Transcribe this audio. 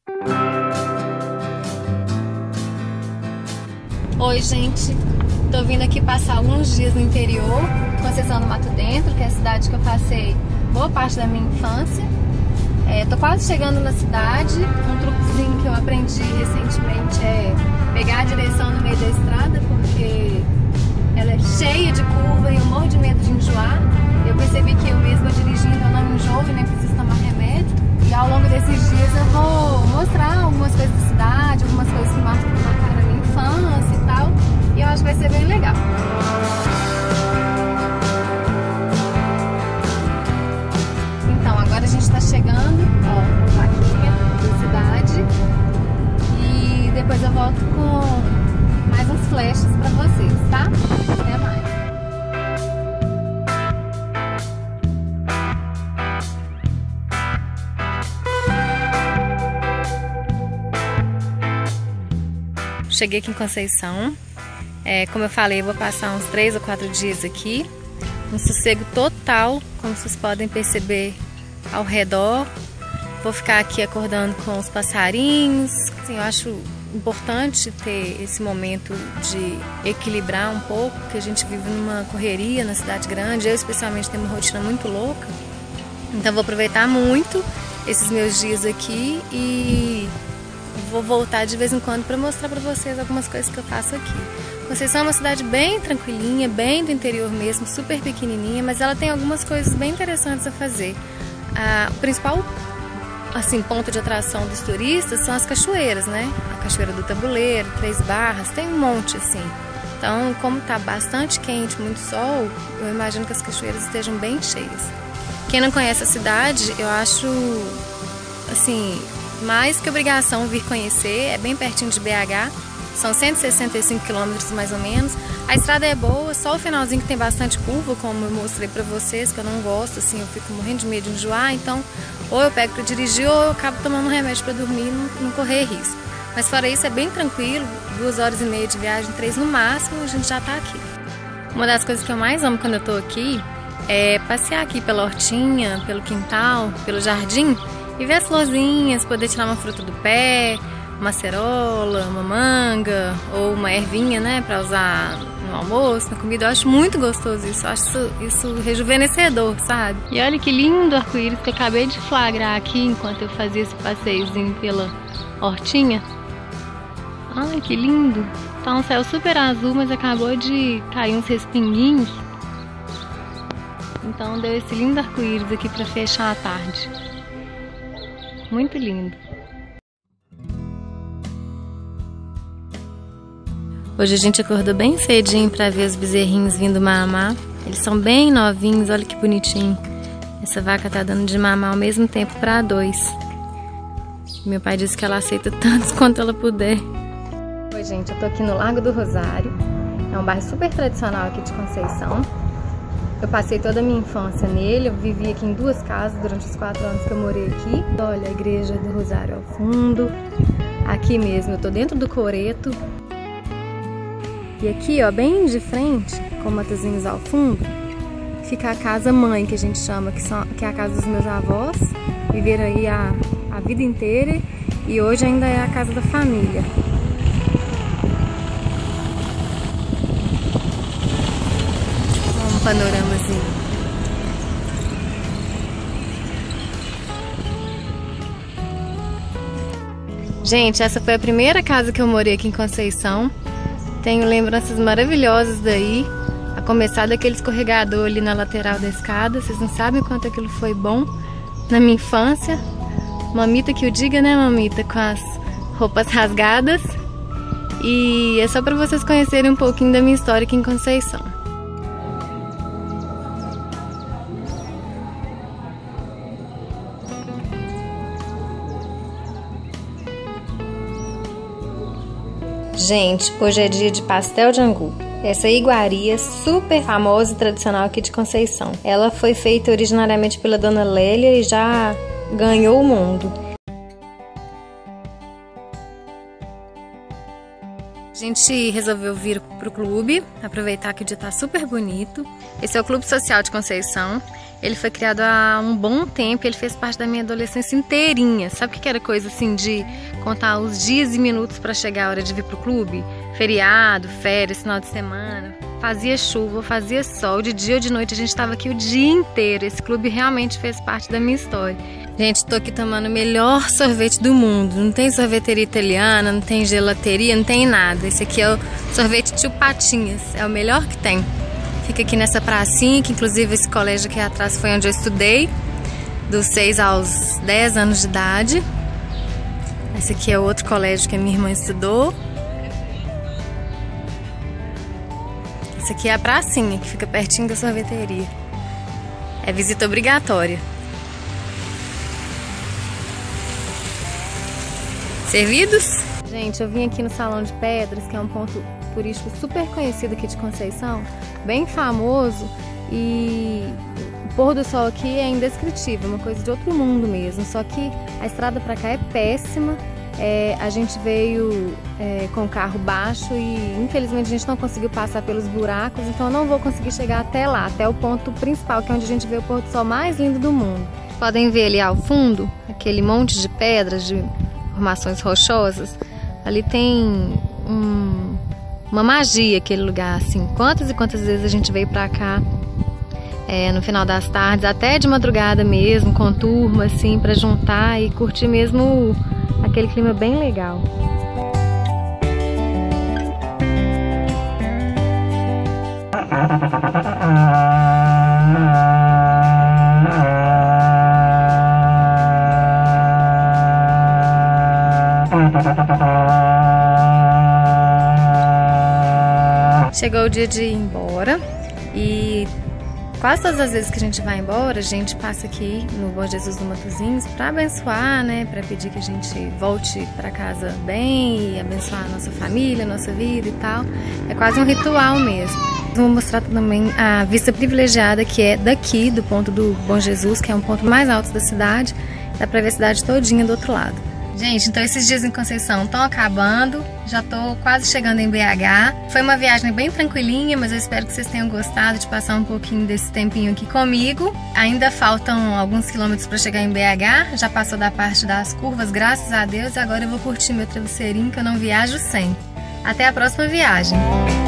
Oi, gente, tô vindo aqui passar alguns dias no interior, Conceição do Mato Dentro, que é a cidade que eu passei boa parte da minha infância. Tô quase chegando na cidade. Um truquezinho que eu aprendi recentemente é pegar a direção no meio da estrada, porque ela é cheia de curva e eu morro de medo de enjoar. Eu percebi que eu mesma dirigindo eu não enjoo e nem preciso tomar remédio. E ao longo desses dias eu vou mostrar algumas coisas da cidade, algumas coisas que marcaram na minha infância e tal. E eu acho que vai ser bem legal. Então, agora a gente tá chegando, ó, na plaquinha da cidade. E depois eu volto com mais uns flashes pra vocês, tá? Até mais. Cheguei aqui em Conceição. Como eu falei, eu vou passar uns 3 ou 4 dias aqui. Um sossego total, como vocês podem perceber ao redor. Vou ficar aqui acordando com os passarinhos. Assim, eu acho importante ter esse momento de equilibrar um pouco, porque a gente vive numa correria na cidade grande. Eu especialmente tenho uma rotina muito louca. Então vou aproveitar muito esses meus dias aqui e vou voltar de vez em quando para mostrar para vocês algumas coisas que eu faço aqui. Conceição é uma cidade bem tranquilinha, bem do interior mesmo, super pequenininha, mas ela tem algumas coisas bem interessantes a fazer. O principal ponto de atração dos turistas são as cachoeiras, né? A Cachoeira do Tabuleiro, Três Barras, tem um monte assim. Então, como tá bastante quente, muito sol, eu imagino que as cachoeiras estejam bem cheias. Quem não conhece a cidade, eu acho, assim, mais que obrigação vir conhecer. É bem pertinho de BH, são 165 quilômetros mais ou menos. A estrada é boa, só o finalzinho que tem bastante curva, como eu mostrei pra vocês, que eu não gosto, assim, eu fico morrendo de medo de enjoar. Então, ou eu pego pra dirigir ou eu acabo tomando um remédio pra dormir e não correr risco. Mas fora isso, é bem tranquilo, 2 horas e meia de viagem, 3 no máximo, a gente já tá aqui. Uma das coisas que eu mais amo quando eu tô aqui é passear aqui pela hortinha, pelo quintal, pelo jardim e ver as florzinhas, poder tirar uma fruta do pé, uma acerola, uma manga ou uma ervinha, né, pra usar no almoço, na comida. Eu acho muito gostoso isso, eu acho isso rejuvenescedor, sabe? E olha que lindo arco-íris que eu acabei de flagrar aqui enquanto eu fazia esse passeiozinho pela hortinha. Ai, que lindo! Tá um céu super azul, mas acabou de cair uns respinguinhos. Então deu esse lindo arco-íris aqui pra fechar a tarde. Muito lindo. Hoje a gente acordou bem cedinho para ver os bezerrinhos vindo mamar. Eles são bem novinhos, olha que bonitinho. Essa vaca tá dando de mamar ao mesmo tempo para 2. Meu pai disse que ela aceita tantos quanto ela puder. Oi, gente, eu tô aqui no Largo do Rosário. É um bairro super tradicional aqui de Conceição. Eu passei toda a minha infância nele, eu vivi aqui em 2 casas durante os 4 anos que eu morei aqui. Olha a igreja do Rosário ao fundo. Aqui mesmo, eu tô dentro do coreto. E aqui, ó, bem de frente, com matozinhos ao fundo, fica a casa mãe, que a gente chama, que é a casa dos meus avós. Viveram aí a vida inteira e hoje ainda é a casa da família. Um panoramazinho. Gente, essa foi a primeira casa que eu morei aqui em Conceição. Tenho lembranças maravilhosas daí, a começar daquele escorregador ali na lateral da escada. Vocês não sabem o quanto aquilo foi bom na minha infância. Mamita que o diga, né, mamita? Com as roupas rasgadas. E é só para vocês conhecerem um pouquinho da minha história aqui em Conceição. Gente, hoje é dia de pastel de angu. Essa iguaria super famosa e tradicional aqui de Conceição. Ela foi feita originariamente pela Dona Lélia e já ganhou o mundo. A gente resolveu vir pro clube, aproveitar que o dia tá super bonito. Esse é o Clube Social de Conceição. Ele foi criado há um bom tempo, ele fez parte da minha adolescência inteirinha. Sabe o que era coisa assim de contar os dias e minutos para chegar a hora de vir pro clube? Feriado, férias, final de semana. Fazia chuva, fazia sol, de dia ou de noite a gente estava aqui o dia inteiro. Esse clube realmente fez parte da minha história. Gente, tô aqui tomando o melhor sorvete do mundo. Não tem sorveteria italiana, não tem gelateria, não tem nada. Esse aqui é o sorvete Tio Patinhas, é o melhor que tem. Fica aqui nessa pracinha, que inclusive esse colégio aqui atrás foi onde eu estudei, dos 6 aos 10 anos de idade. Esse aqui é outro colégio que a minha irmã estudou. Esse aqui é a pracinha, que fica pertinho da sorveteria. É visita obrigatória. Servidos? Gente, eu vim aqui no Salão de Pedras, que é um ponto turístico super conhecido aqui de Conceição, bem famoso, e o pôr do sol aqui é indescritível, uma coisa de outro mundo mesmo. Só que a estrada pra cá é péssima. A gente veio com o carro baixo e infelizmente a gente não conseguiu passar pelos buracos, então eu não vou conseguir chegar até lá, até o ponto principal, que é onde a gente vê o pôr do sol mais lindo do mundo. Podem ver ali ao fundo, aquele monte de pedras, de formações rochosas. Ali tem uma magia, aquele lugar, assim. Quantas e quantas vezes a gente veio pra cá no final das tardes, até de madrugada mesmo, com turma, assim, pra juntar e curtir mesmo aquele clima bem legal. Chegou o dia de ir embora e quase todas as vezes que a gente vai embora, a gente passa aqui no Bom Jesus do Matozinhos para abençoar, né? Para pedir que a gente volte para casa bem e abençoar a nossa família, a nossa vida e tal. É quase um ritual mesmo. Vou mostrar também a vista privilegiada que é daqui, do ponto do Bom Jesus, que é um ponto mais alto da cidade. Dá para ver a cidade todinha do outro lado. Gente, então esses dias em Conceição estão acabando, já estou quase chegando em BH. Foi uma viagem bem tranquilinha, mas eu espero que vocês tenham gostado de passar um pouquinho desse tempinho aqui comigo. Ainda faltam alguns quilômetros para chegar em BH, já passou da parte das curvas, graças a Deus, e agora eu vou curtir meu travesseirinho, que eu não viajo sem. Até a próxima viagem!